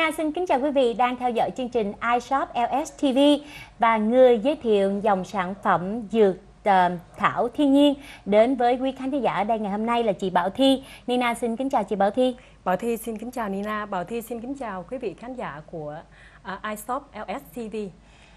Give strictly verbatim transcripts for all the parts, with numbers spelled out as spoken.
Nina xin kính chào quý vị đang theo dõi chương trình iShop lờ ét ti vi và người giới thiệu dòng sản phẩm dược uh, thảo thiên nhiên đến với quý khán thính giả ở đây ngày hôm nay là chị Bảo Thi. Nina xin kính chào chị Bảo Thi. Bảo Thi xin kính chào Nina. Bảo Thi xin kính chào quý vị khán giả của uh, iShop lờ ét ti vi.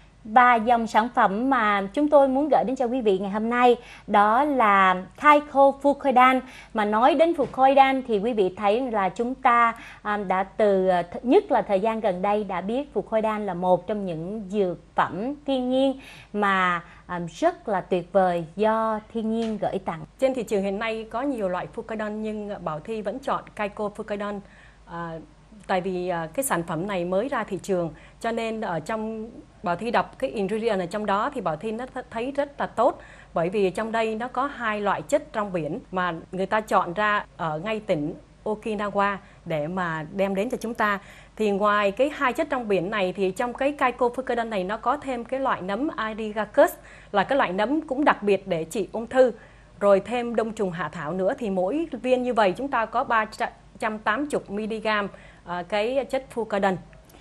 Và dòng sản phẩm mà chúng tôi muốn gửi đến cho quý vị ngày hôm nay đó là Kaiko Fucoidan. Mà nói đến Fucoidan thì quý vị thấy là chúng ta à, đã từ nhất là thời gian gần đây đã biết Fucoidan là một trong những dược phẩm thiên nhiên mà à, rất là tuyệt vời do thiên nhiên gửi tặng. Trên thị trường hiện nay có nhiều loại Fucoidan nhưng Bảo Thi vẫn chọn Kaiko Fucoidan à, tại vì à, cái sản phẩm này mới ra thị trường, cho nên ở trong Bảo Thi đọc cái ingredient ở trong đó thì Bảo Thi nó thấy rất là tốt, bởi vì trong đây nó có hai loại chất trong biển mà người ta chọn ra ở ngay tỉnh Okinawa để mà đem đến cho chúng ta. Thì ngoài cái hai chất trong biển này thì trong cái Kaiko Fucoidan này nó có thêm cái loại nấm Aericus, là cái loại nấm cũng đặc biệt để trị ung thư, rồi thêm đông trùng hạ thảo nữa. Thì mỗi viên như vậy chúng ta có ba trăm tám mươi mi-li-gam cái chất Fucoidan.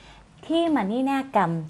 Khi mà Nina cầm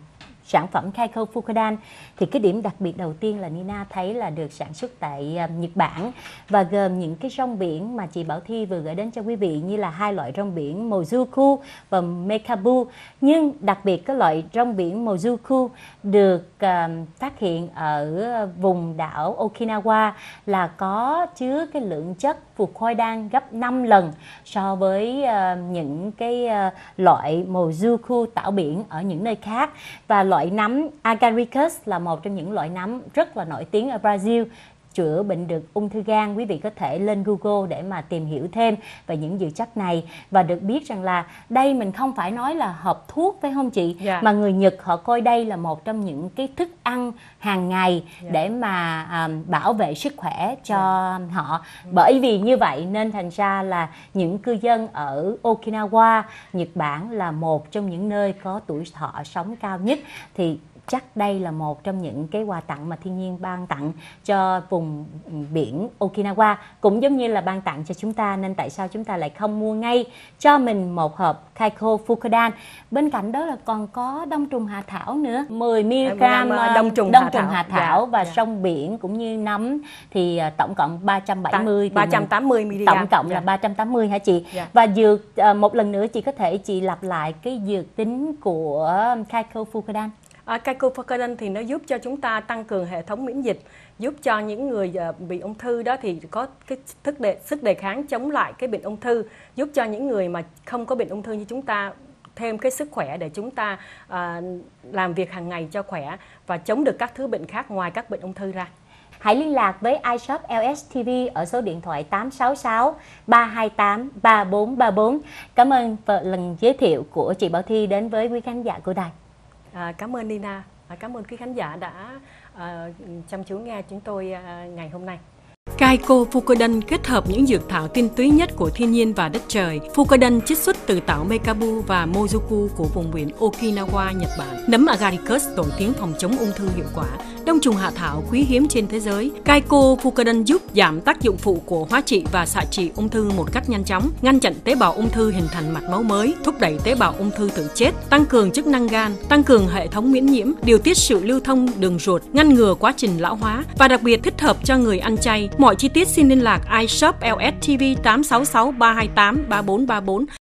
sản phẩm Kaiko Fucoidan thì cái điểm đặc biệt đầu tiên là Nina thấy là được sản xuất tại uh, Nhật Bản và gồm những cái rong biển mà chị Bảo Thi vừa gửi đến cho quý vị, như là hai loại rong biển Mozuku và Mekabu. Nhưng đặc biệt cái loại rong biển Mozuku được uh, phát hiện ở vùng đảo Okinawa là có chứa cái lượng chất Fucoidan gấp năm lần so với uh, những cái uh, loại Mozuku tảo biển ở những nơi khác. Và loại nấm Agaricus là một trong những loại nấm rất là nổi tiếng ở Brazil, chữa bệnh được ung thư gan. Quý vị có thể lên Google để mà tìm hiểu thêm về những dược chất này. Và được biết rằng là đây mình không phải nói là hộp thuốc phải không chị? Yeah. Mà người Nhật họ coi đây là một trong những cái thức ăn hàng ngày yeah. để mà um, bảo vệ sức khỏe cho yeah. họ. Bởi vì như vậy nên thành ra là những cư dân ở Okinawa, Nhật Bản là một trong những nơi có tuổi thọ sống cao nhất. Thì chắc đây là một trong những cái quà tặng mà thiên nhiên ban tặng cho vùng biển Okinawa, cũng giống như là ban tặng cho chúng ta, nên tại sao chúng ta lại không mua ngay cho mình một hộp Kaiko Fucoidan. Bên cạnh đó là còn có đông trùng hạ thảo nữa, mười mi-li-gam đông trùng, đông hạ, trùng thảo. hạ thảo yeah, và yeah. rong biển cũng như nấm thì tổng cộng ba trăm bảy mươi, ba trăm tám mươi mi-li-gam. Tổng cộng yeah. là ba trăm tám mươi hả chị? Yeah. Và dược một lần nữa chị có thể chị lặp lại cái dược tính của Kaiko Fucoidan. À, Kaiko Fucoidan thì nó giúp cho chúng ta tăng cường hệ thống miễn dịch, giúp cho những người uh, bị ung thư đó thì có cái sức đề, sức đề kháng chống lại cái bệnh ung thư, giúp cho những người mà không có bệnh ung thư như chúng ta thêm cái sức khỏe để chúng ta uh, làm việc hàng ngày cho khỏe và chống được các thứ bệnh khác ngoài các bệnh ung thư ra. Hãy liên lạc với iShop lờ ét ti vi ở số điện thoại tám sáu sáu ba hai tám ba bốn ba bốn. Cảm ơn lần giới thiệu của chị Bảo Thi đến với quý khán giả của đài. À, cảm ơn Nina, à, cảm ơn quý khán giả đã à, chăm chú nghe chúng tôi à, ngày hôm nay. Kaiko Fucoidan kết hợp những dược thảo tinh túy nhất của thiên nhiên và đất trời. Fucoidan chiết xuất từ tảo Mekabu và Mozuku của vùng biển Okinawa, Nhật Bản. Nấm Agaricus nổi tiếng phòng chống ung thư hiệu quả. Đông trùng hạ thảo quý hiếm trên thế giới. Kaiko Fucoidan giúp giảm tác dụng phụ của hóa trị và xạ trị ung thư một cách nhanh chóng, ngăn chặn tế bào ung thư hình thành mạch máu mới, thúc đẩy tế bào ung thư tự chết, tăng cường chức năng gan, tăng cường hệ thống miễn nhiễm, điều tiết sự lưu thông đường ruột, ngăn ngừa quá trình lão hóa và đặc biệt thích hợp cho người ăn chay. Mọi chi tiết xin liên lạc iShop lờ ét ti vi tám sáu sáu ba hai tám ba bốn ba bốn.